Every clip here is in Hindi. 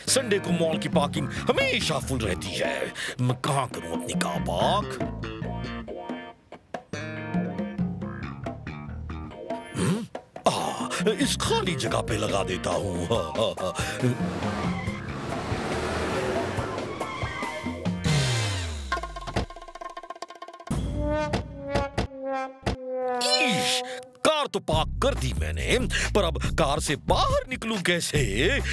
संडे को मॉल की पार्किंग हमेशा फुल रहती है। मैं कहाँ करूं अपनी कार पार्क? इस खाली जगह पे लगा देता हूँ। कार तो पार्क कर दी मैंने, पर अब कार से बाहर निकलूं कैसे?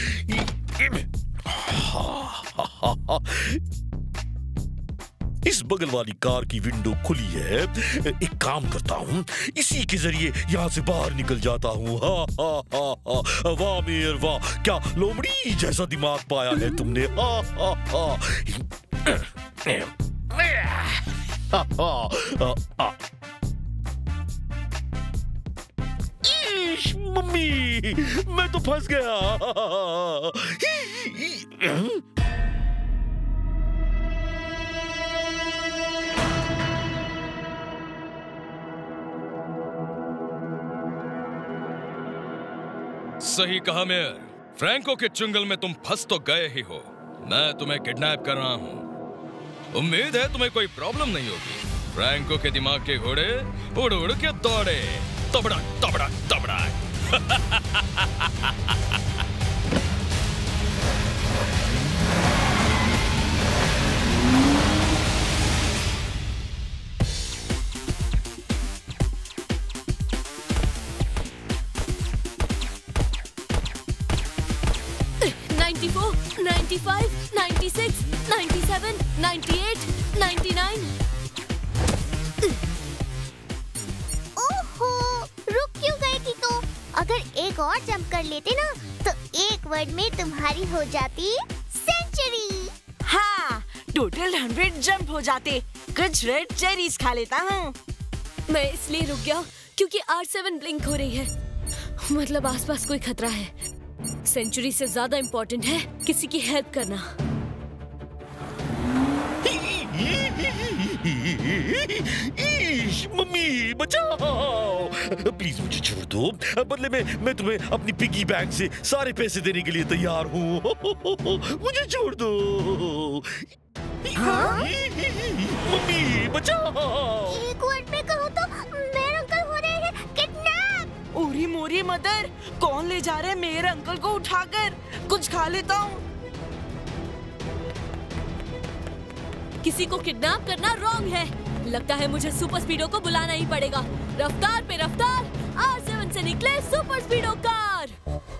इस बगल वाली कार की विंडो खुली है। एक काम करता हूँ, इसी के जरिए यहाँ से बाहर निकल जाता हूँ। वाह मेयर वाह, क्या लोमड़ी जैसा दिमाग पाया है तुमने। मम्मी, मैं तो फंस गया। सही कहा मेयर, फ्रैंको के चुंगल में तुम फंस तो गए ही हो। मैं तुम्हें किडनैप कर रहा हूँ। उम्मीद है तुम्हें कोई प्रॉब्लम नहीं होगी। फ्रैंको के दिमाग के घोड़े उड़ उड़ के दौड़े, तबड़ा तबड़ा तबड़ा। ओहो, रुक क्यों गए किको? अगर एक और जंप कर लेते ना, तो एक वर्ड में तुम्हारी हो जाती सेंचुरी। हाँ, टोटल 100 जंप हो जाते। कुछ रेड चेरीज खा लेता हूँ। मैं इसलिए रुक गया क्योंकि R7 ब्लिंक हो रही है, मतलब आसपास कोई खतरा है। सेंचुरी से ज्यादा इम्पोर्टेंट है किसी की हेल्प करना। मम्मी बचाओ, प्लीज मुझे छोड़ दो। बदले में मैं तुम्हें अपनी पिगी बैंक से सारे पैसे देने के लिए तैयार हूँ। मुझे छोड़ दो। हाँ? मम्मी बचाओ। एक वर्ड में कहूँ तो मेरे अंकल हो रहे हैं किडनैप। ओरी मोरी मदर, कौन ले जा रहे हैं मेरे अंकल को उठाकर? कुछ खा लेता हूँ। किसी को किडनैप करना रॉन्ग है। लगता है मुझे सुपर स्पीडो को बुलाना ही पड़ेगा। रफ्तार पे रफ्तार, R7 से निकले सुपर स्पीडो कार।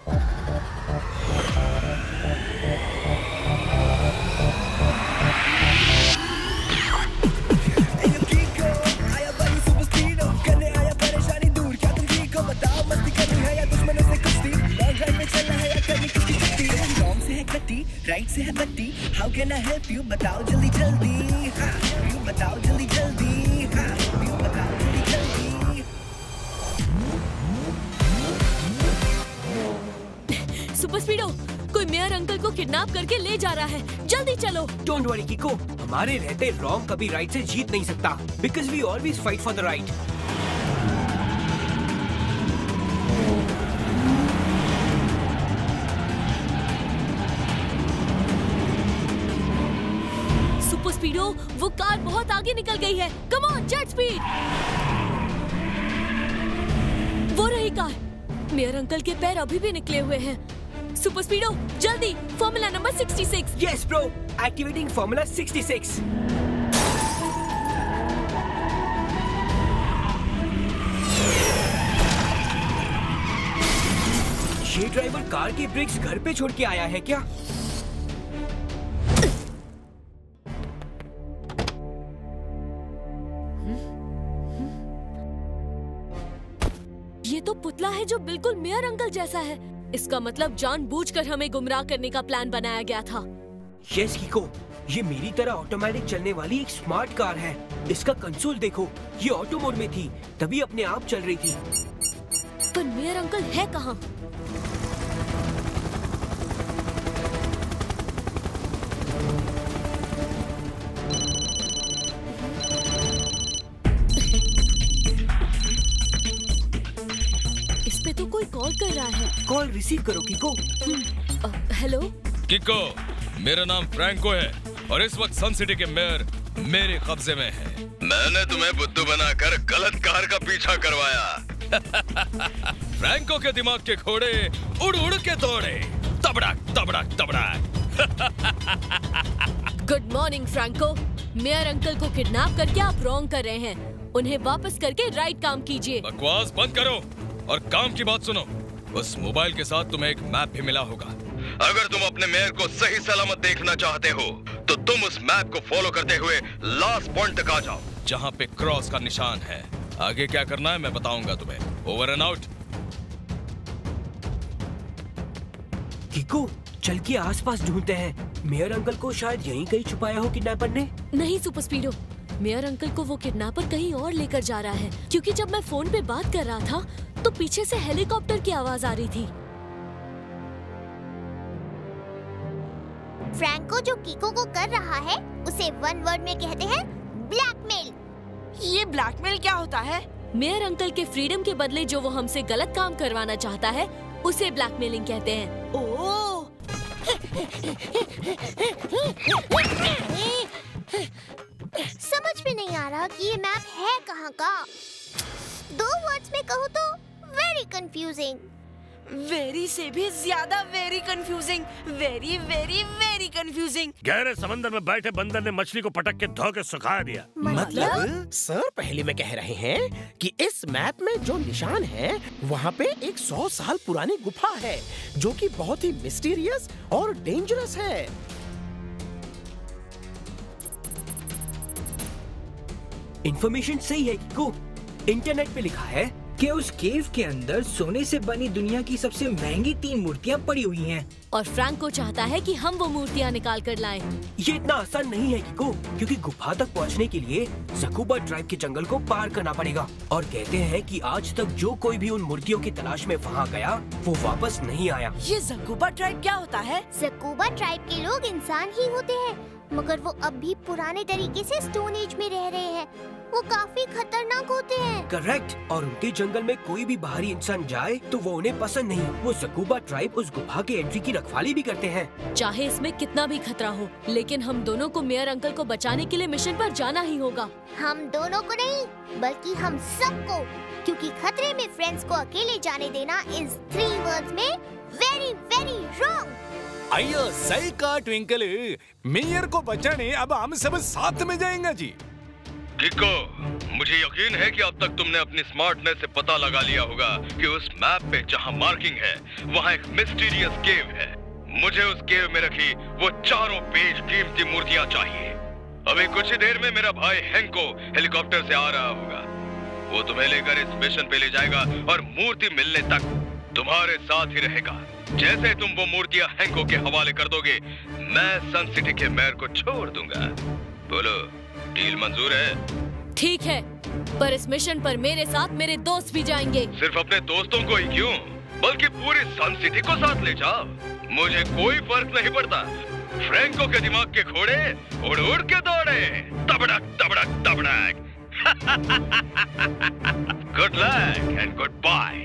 राइट से है बत्ती, how can I help you? बताओ जल्दी जल्दी, हाँ बताओ जल्दी जल्दी, हाँ बताओ जल्दी जल्दी। सुपर स्पीडो, कोई मेयर अंकल को किडनैप करके ले जा रहा है। जल्दी चलो। डोंट वरी किको, हमारे रहते रॉन्ग कभी राइट से जीत नहीं सकता, because we always fight for the right. Speedo, वो कार बहुत आगे निकल गई है। Come on, jet speed. वो रही कार। मेयर अंकल के पैर अभी भी निकले हुए हैं। सुपर स्पीडो, जल्दी, formula number 66। Yes bro, activating formula 66। ये ड्राइवर कार की ब्रेक्स घर पे छोड़ के आया है क्या? ये तो पुतला है जो बिल्कुल मेयर अंकल जैसा है। इसका मतलब जानबूझकर हमें गुमराह करने का प्लान बनाया गया था। यस किको, ये मेरी तरह ऑटोमेटिक चलने वाली एक स्मार्ट कार है। इसका कंसोल देखो, ये ऑटो मोड में थी, तभी अपने आप चल रही थी। पर मेयर अंकल है कहाँ? इस पे तो कोई कॉल कर रहा है। कॉल रिसीव करो किको। हेलो, किको, मेरा नाम फ्रैंको है और इस वक्त सन सिटी के मेयर मेरे कब्जे में है। मैंने तुम्हें बुद्धू बनाकर गलत कार का पीछा करवाया। फ्रैंको के दिमाग के घोड़े उड़ उड़ के दौड़े, तबड़क तबड़क तबड़क। Good morning Franco. Mayor uncle को किडनैप करके आप रॉन्ग कर रहे हैं। उन्हें वापस करके राइट काम कीजिए। बकवास बंद करो और काम की बात सुनो। उस मोबाइल के साथ तुम्हें एक मैप भी मिला होगा। अगर तुम अपने मेयर को सही सलामत देखना चाहते हो तो तुम उस मैप को फॉलो करते हुए लास्ट पॉइंट तक आ जाओ, जहाँ पे क्रॉस का निशान है। आगे क्या करना है मैं बताऊंगा तुम्हें। Over and out. किको, चल के आसपास ढूंढते हैं। मेयर अंकल को शायद यहीं कहीं छुपाया हो किडनैपर ने। नहीं सुपर स्पीडो, मेयर अंकल को वो किडनैपर कहीं और लेकर जा रहा है, क्योंकि जब मैं फोन पे बात कर रहा था तो पीछे से हेलीकॉप्टर की आवाज आ रही थी। फ्रैंको जो किको को कर रहा है उसे वन वर्ड में कहते हैं ब्लैकमेल। ये ब्लैकमेल क्या होता है? मेयर अंकल के फ्रीडम के बदले जो वो हमसे गलत काम करवाना चाहता है उसे ब्लैकमेलिंग कहते हैं। ओह, समझ में नहीं आ रहा कि ये मैप है कहाँ का। 2 वर्ड्स में कहूँ तो वेरी कंफ्यूजिंग। वेरी से भी ज्यादा very confusing. Very very very confusing. गहरे समंदर में बैठे बंदर ने मछली को पटक के धो के सुखा दिया। मतलब सर पहले में कह रहे हैं कि इस मैप में जो निशान है वहाँ पे एक 100 साल पुरानी गुफा है जो कि बहुत ही मिस्टीरियस और डेंजरस है। इंफॉर्मेशन सही है किको। इंटरनेट पे लिखा है कि उस केव के अंदर सोने से बनी दुनिया की सबसे महंगी 3 मूर्तियां पड़ी हुई हैं। और फ्रैंको चाहता है कि हम वो मूर्तियां निकाल कर लाएं। ये इतना आसान नहीं है किको, क्योंकि गुफा तक पहुंचने के लिए ज़कूबा ट्राइब के जंगल को पार करना पड़ेगा। और कहते हैं कि आज तक जो कोई भी उन मूर्तियों की तलाश में वहाँ गया वो वापस नहीं आया। ये ज़कूबा ट्राइब क्या होता है? ज़कूबा ट्राइब के लोग इंसान ही होते हैं, मगर वो अब भी पुराने तरीके से स्टोन एज में रह रहे हैं। वो काफी खतरनाक होते हैं। करेक्ट। और उनके जंगल में कोई भी बाहरी इंसान जाए तो वो उन्हें पसंद नहीं। वो ज़कूबा ट्राइब उस गुफा के एंट्री की रखवाली भी करते हैं। चाहे इसमें कितना भी खतरा हो, लेकिन हम दोनों को मेयर अंकल को बचाने के लिए मिशन पर जाना ही होगा। हम दोनों को नहीं, बल्कि हम सबको, क्योंकि खतरे में फ्रेंड्स को अकेले जाने देना इस 3 वर्ड्स में वेरी वेरी रॉन्ग। अयो सही कहा ट्विंकल। मेयर को बचाने अब हम सब साथ में जाएंगे जी। किको, मुझे यकीन है कि अब तक तुमने अपनी स्मार्टनेस से पता लगा लिया होगा कि उस मैप पे जहाँ मार्किंग है वहाँ एक मिस्टीरियस केव है। मुझे उस केव में रखी वो 4 पेज कीमती मूर्तियाँ चाहिए। अभी कुछ ही देर में मेरा भाई हैंको हेलीकॉप्टर से आ रहा होगा। वो तुम्हें लेकर इस मिशन पे ले जाएगा और मूर्ति मिलने तक तुम्हारे साथ ही रहेगा। जैसे तुम वो मूर्तियाँ हैंको के हवाले कर दोगे, मैं सन सिटी के मेयर को छोड़ दूंगा। बोलो, डील मंजूर है? ठीक है, पर इस मिशन पर मेरे साथ मेरे दोस्त भी जाएंगे। सिर्फ अपने दोस्तों को ही क्यों, बल्कि पूरी सन सिटी को साथ ले जाओ। मुझे कोई फर्क नहीं पड़ता। फ्रैंको के दिमाग के घोड़े उड़ उड़ के दौड़े, तबड़क तबड़क तबड़क। Good luck and goodbye.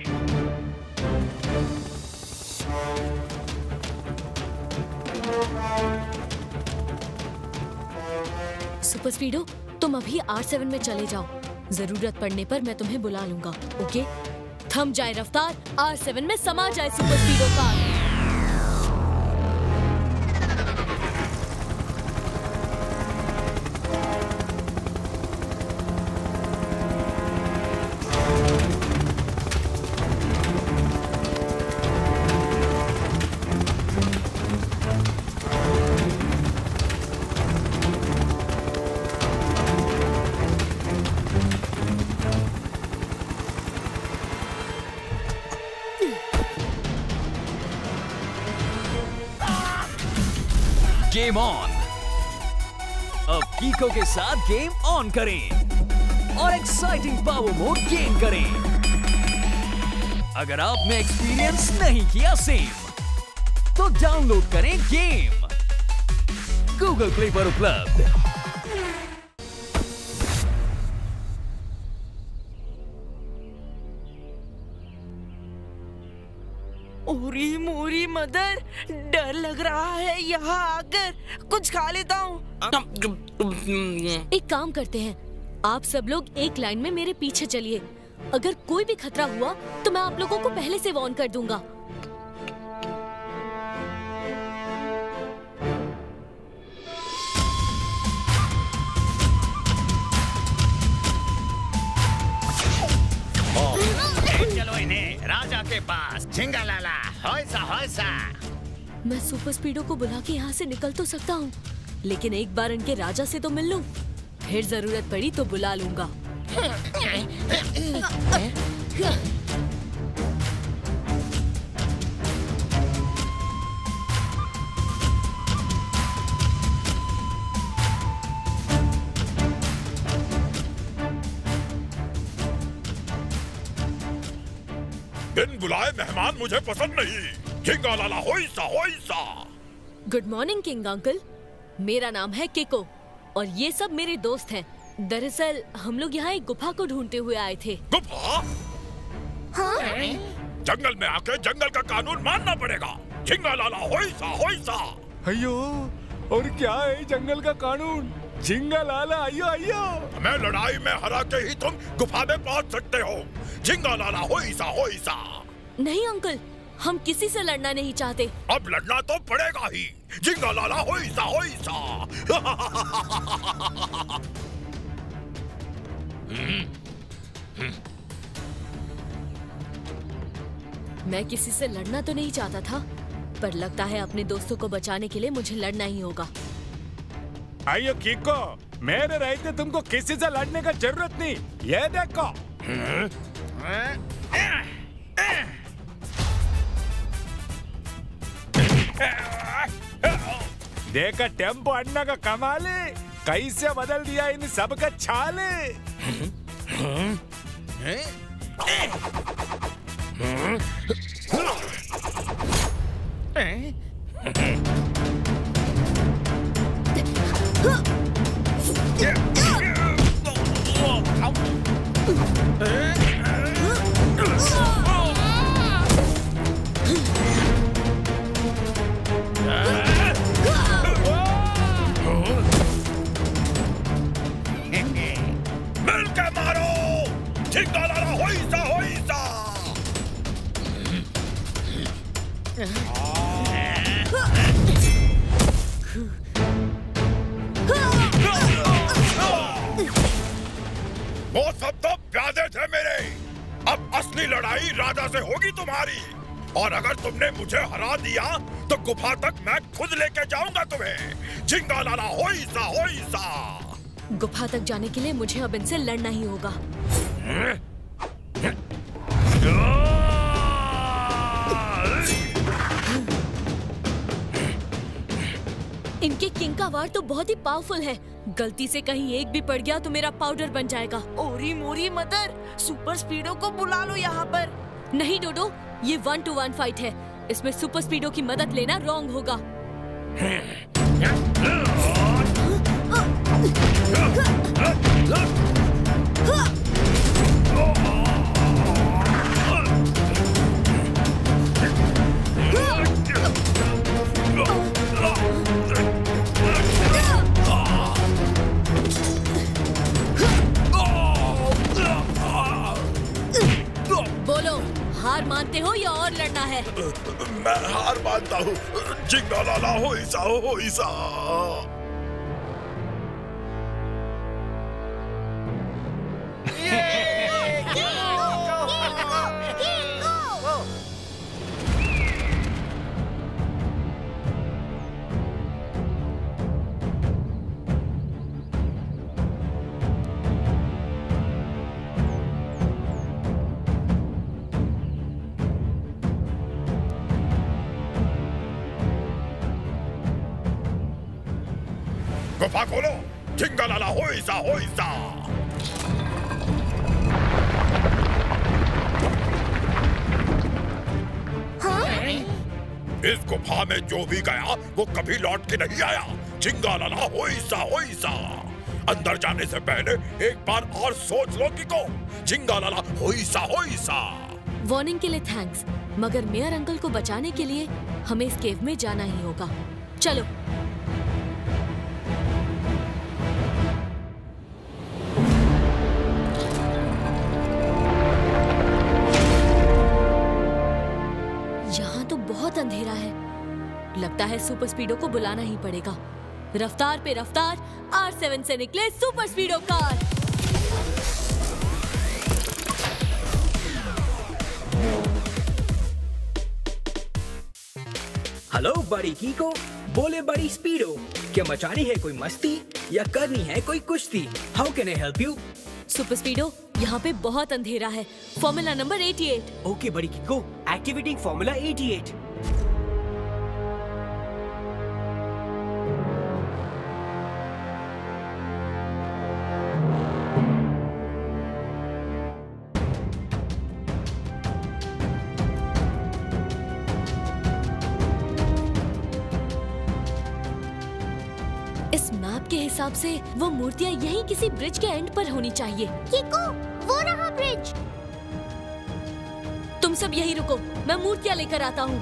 Super Speedo, तुम अभी R7 में चले जाओ। जरूरत पड़ने पर मैं तुम्हें बुला लूंगा। ओके? थम जाए रफ्तार, R7 में समा जाए super Speedo car. Game on. अब कीको के साथ गेम ऑन करें और एक्साइटिंग पावर मोड गेन करें। अगर आपने एक्सपीरियंस नहीं किया सेम, तो डाउनलोड करें गेम गूगल प्ले पर उपलब्ध। ओरी मोरी मदर, डर लग रहा है यहाँ आकर। कुछ खा लेता हूँ। एक काम करते हैं, आप सब लोग एक लाइन में मेरे पीछे चलिए। अगर कोई भी खतरा हुआ तो मैं आप लोगों को पहले से वार्न कर दूंगा। चलो इन्हें राजा के पास। झिंगालाला, होइसा होइसा। मैं सुपर स्पीडो को बुला के यहाँ से निकल तो सकता हूँ, लेकिन एक बार इनके राजा से तो मिल लूं, फिर जरूरत पड़ी तो बुला लूंगा। बिन बुलाए मेहमान मुझे पसंद नहीं। झिंगालाला होइसा होइसा। गुड मॉर्निंग किंग अंकल, मेरा नाम है किको और ये सब मेरे दोस्त हैं। दरअसल हम लोग यहाँ एक गुफा को ढूंढते हुए आए थे। गुफा? हाँ? जंगल में आके जंगल का कानून मानना पड़ेगा। झिंगालाला होइसा होइसा। अयो, और क्या है जंगल का कानून? झिंगालाला आइयो आइयो। मैं लड़ाई में हरा के ही तुम गुफा में पहुंच सकते हो। झिंगालाला होइसा होइसा। नहीं अंकल, हम किसी से लड़ना नहीं चाहते। अब लड़ना तो पड़ेगा ही। झिंगालाला होइसा होइसा। मैं किसी से लड़ना तो नहीं चाहता था, पर लगता है अपने दोस्तों को बचाने के लिए मुझे लड़ना ही होगा। आइयो किको, मेरे रहते तुमको किसी से लड़ने का जरूरत नहीं। ये देखो। देखा टेम्पो अन्ना का कमाल है, कैसे बदल दिया इन सब का छाल। मिलके मारो। झिंगालाला होइसा होइसा। वो सब तो प्यादे थे मेरे। अब असली लड़ाई राजा से होगी तुम्हारी। और अगर तुमने मुझे हरा दिया तो गुफा तक मैं खुद लेके जाऊंगा तुम्हें। झिंगालाला होइसा होइसा। गुफा तक जाने के लिए मुझे अब इनसे लड़ना ही होगा। इनके किंग का वार तो बहुत ही पावरफुल है। गलती से कहीं एक भी पड़ गया तो मेरा पाउडर बन जाएगा। ओरी मोरी मदर, सुपर स्पीडो को बुला लो यहाँ पर। नहीं डोडो, ये 1-to-1 फाइट है। इसमें सुपर स्पीडो की मदद लेना रॉन्ग होगा। बोलो, हार मानते हो या और लड़ना है? मैं हार मानता हूँ। झिंगालाला होइसा होइसा। गुफा खोलो। झिंगालाला होइसा होइसा। हाँ? इस गुफा में जो भी गया वो कभी लौट के नहीं आया। झिंगालाला होइसा होइसा। अंदर जाने से पहले एक बार और सोच लो कि को। झिंगालाला होइसा होइसा। वार्निंग के लिए थैंक्स, मगर मेयर अंकल को बचाने के लिए हमें इस केव में जाना ही होगा। चलो। यहाँ तो बहुत अंधेरा है। लगता है सुपर स्पीडो को बुलाना ही पड़ेगा। रफ्तार पे रफ्तार, R7 से निकले सुपर स्पीडो कार। हेलो बड़ी कीको, बोले बड़ी स्पीडो, क्या मचानी है कोई मस्ती या करनी है कोई कुश्ती? How can I help you? Super Speedo, यहाँ पे बहुत अंधेरा है। Formula number 88। ओके बड़ी कीको, एक्टिवेटिंग फॉर्मूला 88। इस मैप के हिसाब से वो मूर्तियाँ यहीं किसी ब्रिज के एंड पर होनी चाहिए। कीको, वो रहा ब्रिज। तुम सब यहीं रुको, मैं मूर्तियाँ लेकर आता हूँ।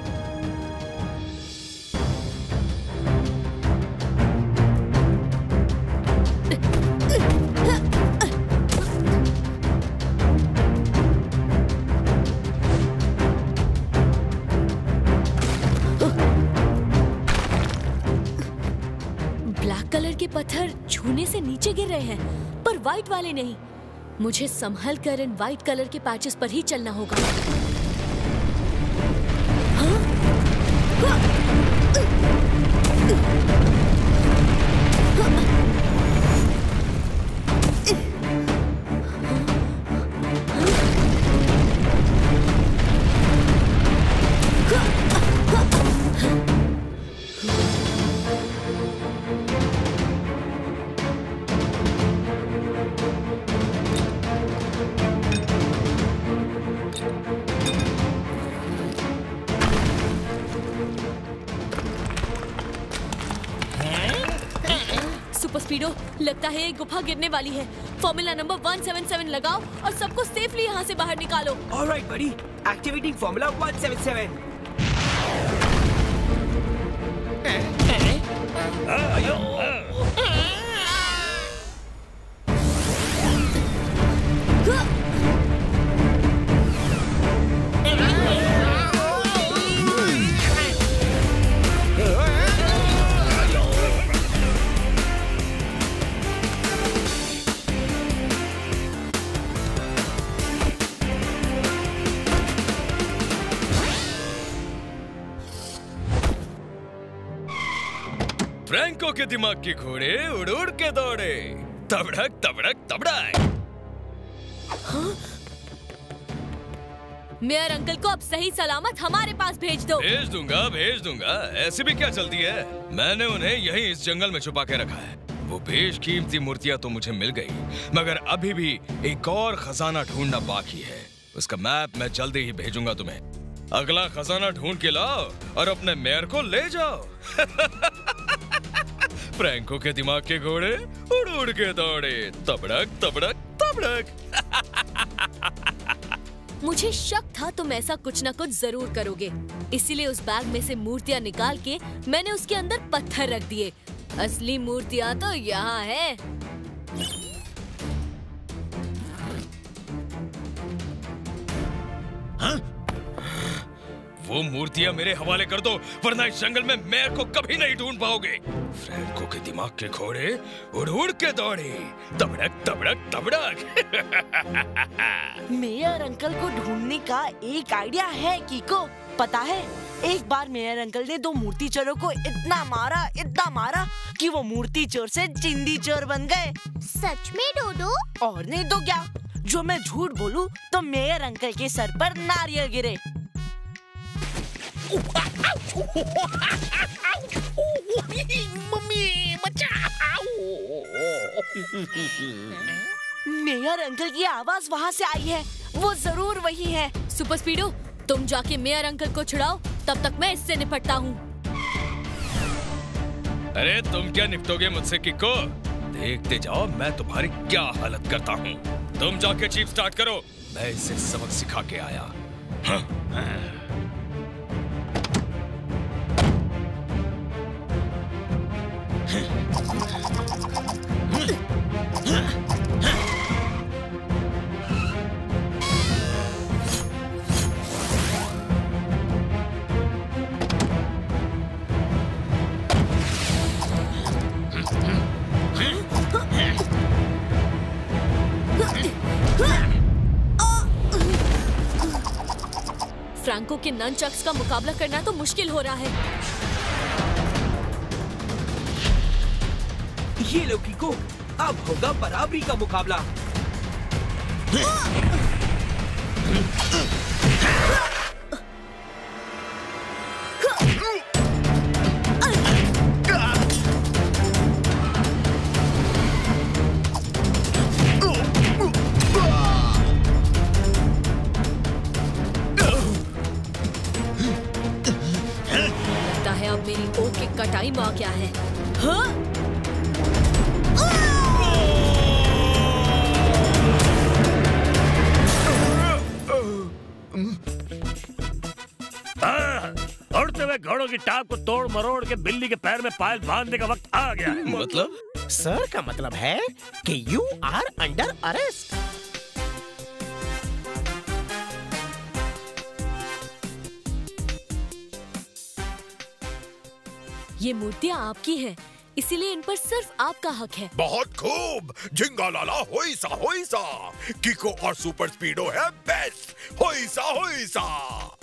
कलर के पत्थर छूने से नीचे गिर रहे हैं, पर व्हाइट वाले नहीं। मुझे संभल कर इन व्हाइट कलर के पैचेस पर ही चलना होगा। हाँ? लगता है ये गुफा गिरने वाली है। फॉर्मूला नंबर 177 लगाओ और सबको सेफली यहाँ से बाहर निकालो। Alright buddy, activating formula 177। Franco के दिमाग के घोड़े उड़ उड़ के दौड़े, तबड़क तबड़क तबड़क। हाँ? मेयर अंकल को अब सही सलामत हमारे पास भेज दो। भेज दूंगा। ऐसी भी क्या चलती है? मैंने उन्हें यहीं इस जंगल में छुपा के रखा है। वो बेशकीमती मूर्तियां तो मुझे मिल गई, मगर अभी भी एक और खजाना ढूंढना बाकी है। उसका मैप मैं जल्दी ही भेजूंगा तुम्हें। अगला खजाना ढूंढ के लाओ और अपने मेयर को ले जाओ। फ्रैंको के दिमाग के घोड़े उड़ उड़ के दौड़े, तबड़क तबड़क तबड़क। मुझे शक था तुम ऐसा कुछ न कुछ जरूर करोगे, इसीलिए उस बैग में से मूर्तियां निकाल के मैंने उसके अंदर पत्थर रख दिए। असली मूर्तियां तो यहाँ है। हाँ? वो मूर्तियां मेरे हवाले कर दो, वरना इस जंगल में मेयर को कभी नहीं ढूंढ पाओगे। फ्रैंको के दिमाग के घोड़े उड़ उड़ के दौड़े, तबड़क तबड़क तबड़क। मेयर अंकल को ढूंढने का एक आइडिया है कीको। पता है, एक बार मेयर अंकल ने 2 मूर्ति चोरों को इतना मारा कि वो मूर्ति चोर से जिंदी चोर बन गए। सच में डोडो? और नहीं तो क्या, जो मैं झूठ बोलूं तो मेयर अंकल के सर पर नारियल गिरे। मम्मी बचाओ। मेयर अंकल की आवाज वहाँ से आई है, वो जरूर वही है। सुपर स्पीडो, तुम जाके मेयर अंकल को छुड़ाओ, तब तक मैं इससे निपटता हूँ। अरे तुम क्या निपटोगे मुझसे किको? देखते जाओ मैं तुम्हारी क्या हालत करता हूँ। तुम जाके जीप स्टार्ट करो, मैं इसे सबक सिखा के आया। हाँ। फ्रैंको के ननचक्स का मुकाबला करना तो मुश्किल हो रहा है। ये लो कीको, अब होगा बराबरी का मुकाबला। लगता है अब मेरी ओके का टाइम आ गया है। हाँ? उड़ते हुए घोड़ों की टाप को तोड़ मरोड़ के बिल्ली के पैर में पायल बांधने का वक्त आ गया है। मतलब? सर का मतलब है कि यू आर अंडर अरेस्ट। ये मूर्तियाँ आपकी हैं, इसीलिए इन पर सिर्फ आपका हक है। बहुत खूब, झिंगा लाला होइसा होइसा। किको और सुपर स्पीडो है बेस्ट। होइसा होइसा।